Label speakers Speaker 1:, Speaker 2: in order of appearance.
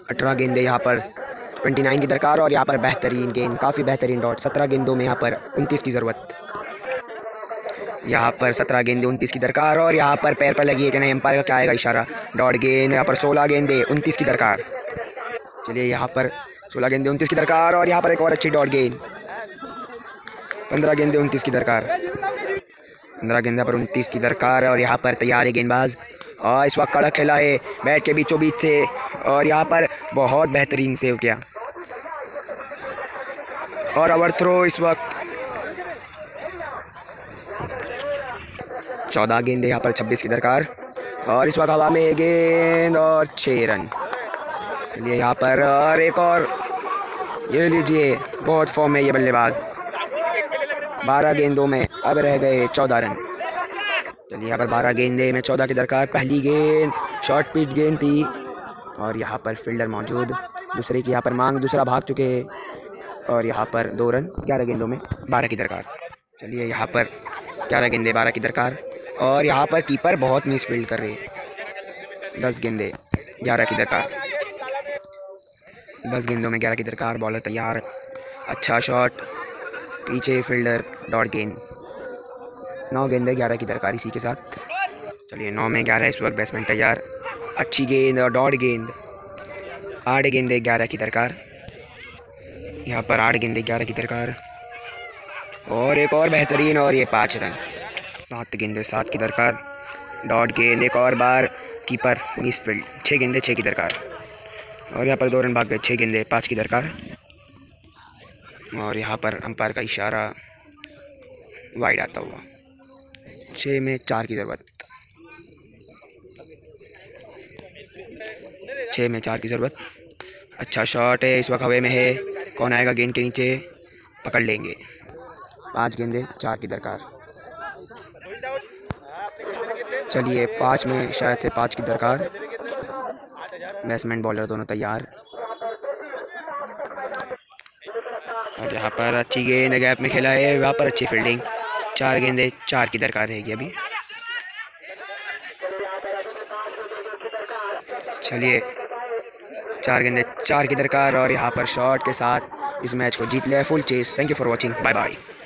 Speaker 1: 18 गेंदे यहाँ पर 29 की दरकार और यहाँ पर बेहतरीन गेंद, काफ़ी बेहतरीन डॉट। 17 गेंदों में यहाँ पर 29 की ज़रूरत। यहाँ पर 17 गेंदे 29 की दरकार और यहाँ पर पैर पर लगी है कि नहीं, एम्पायर का क्या आएगा इशारा। डॉट गेंद। यहाँ पर 16 गेंदे 29 की दरकार। चलिए यहाँ पर 16 गेंदे 29 की दरकार और यहाँ पर एक और अच्छी डॉट गेंद। 15 गेंदे 29 की दरकार। 15 गेंदे पर 29 की दरकार और यहाँ पर तैयार है गेंदबाज और इस वक्त कड़क खेला है बैट के बीचों बीच से और यहाँ पर बहुत बेहतरीन सेव किया और ओवर थ्रो। इस वक्त 14 गेंदे यहाँ पर 26 की दरकार और इस वक्त हवा में गेंद और 6 रन। चलिए यहाँ पर और एक और, ये लीजिए, बहुत फॉर्म है ये बल्लेबाज। 12 गेंदों में अब रह गए 14 रन। चलिए यहाँ पर 12 गेंदे में 14 की दरकार। पहली गेंद शॉर्ट पिच गेंद थी और यहाँ पर फील्डर मौजूद, दूसरे की यहाँ पर मांग, दूसरा भाग चुके हैं और यहाँ पर 2 रन। 11 गेंदों में 12 की दरकार। चलिए यहाँ पर 11 गेंदे 12 की दरकार और यहाँ पर कीपर बहुत मिस फील्ड कर रहे हैं। 10 गेंदे 11 की दरकार। 10 गेंदों में 11 की दरकार। बॉलर तैयार, अच्छा शॉट, पीछे फील्डर, डॉट गेंद। 9 गेंदे 11 की दरकार इसी के साथ। चलिए 9 में 11 इस वक्त बैट्समैन तैयार। अच्छी गेंद और डॉट गेंद। 8 गेंदे 11 की दरकार। यहाँ पर 8 गेंदे 11 की दरकार और एक और बेहतरीन और ये 5 रन। 7 गेंदे 7 की दरकार। डॉट गेंद, एक और बार कीपर मिस फील्ड। 6 गेंदे 6 की दरकार और यहाँ पर 2 रन भाग गए। 6 गेंदे 5 की दरकार और यहाँ पर अंपायर का इशारा, वाइड आता हुआ। 6 में 4 की ज़रूरत। 6 में 4 की ज़रूरत। अच्छा शॉट है, इस वक्त हवे में है, कौन आएगा गेंद के नीचे, पकड़ लेंगे। 5 गेंदे 4 की दरकार। चलिए 5 में शायद से 5 की दरकार। बैट्समैन बॉलर दोनों तैयार और यहाँ पर अच्छी गेंद गैप में खेला है, वहाँ पर अच्छी फील्डिंग। 4 गेंदे 4 की दरकार रहेगी अभी। चलिए 4 गेंदे 4 की दरकार और यहाँ पर शॉट के साथ इस मैच को जीत लिया है। फुल चेस। Thank you for watching. Bye bye.